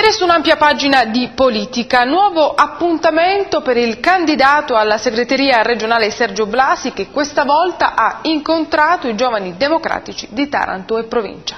E su un'ampia pagina di politica, nuovo appuntamento per il candidato alla segreteria regionale Sergio Blasi, che questa volta ha incontrato i giovani democratici di Taranto e provincia.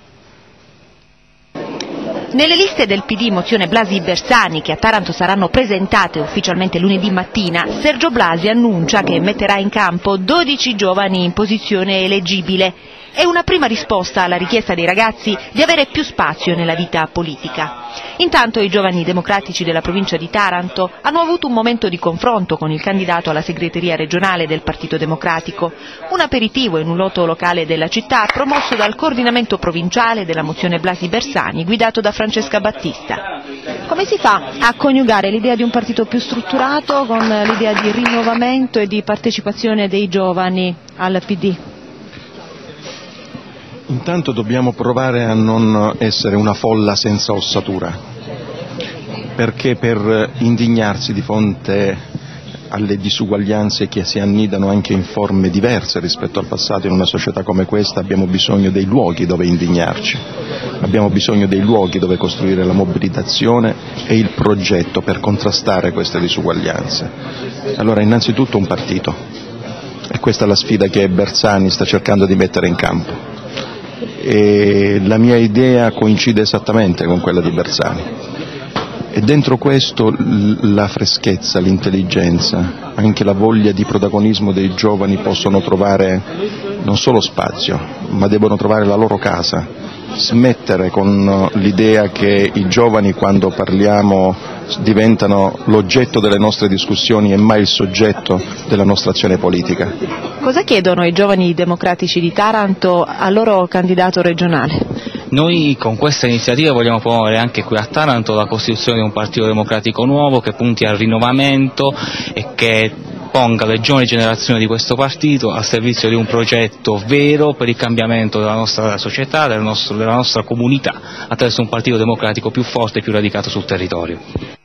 Nelle liste del PD Mozione Blasi-Bersani, che a Taranto saranno presentate ufficialmente lunedì mattina, Sergio Blasi annuncia che metterà in campo 12 giovani in posizione eleggibile. È una prima risposta alla richiesta dei ragazzi di avere più spazio nella vita politica. Intanto i giovani democratici della provincia di Taranto hanno avuto un momento di confronto con il candidato alla segreteria regionale del Partito Democratico, un aperitivo in un loto locale della città promosso dal coordinamento provinciale della Mozione Blasi-Bersani guidato da Francesca Battista. Come si fa a coniugare l'idea di un partito più strutturato con l'idea di rinnovamento e di partecipazione dei giovani al PD? Intanto dobbiamo provare a non essere una folla senza ossatura, perché per indignarsi di fronte alle disuguaglianze che si annidano anche in forme diverse rispetto al passato in una società come questa abbiamo bisogno dei luoghi dove indignarci, abbiamo bisogno dei luoghi dove costruire la mobilitazione e il progetto per contrastare queste disuguaglianze. Allora innanzitutto un partito, e questa è la sfida che Bersani sta cercando di mettere in campo. E la mia idea coincide esattamente con quella di Bersani e dentro questo la freschezza, l'intelligenza, anche la voglia di protagonismo dei giovani possono trovare non solo spazio, ma devono trovare la loro casa, smettere con l'idea che i giovani quando parliamo diventano l'oggetto delle nostre discussioni e mai il soggetto della nostra azione politica. Cosa chiedono i giovani democratici di Taranto al loro candidato regionale? Noi con questa iniziativa vogliamo promuovere anche qui a Taranto la costituzione di un partito democratico nuovo che punti al rinnovamento e che ponga le giovani generazioni di questo partito al servizio di un progetto vero per il cambiamento della nostra società, della nostra comunità, attraverso un partito democratico più forte e più radicato sul territorio.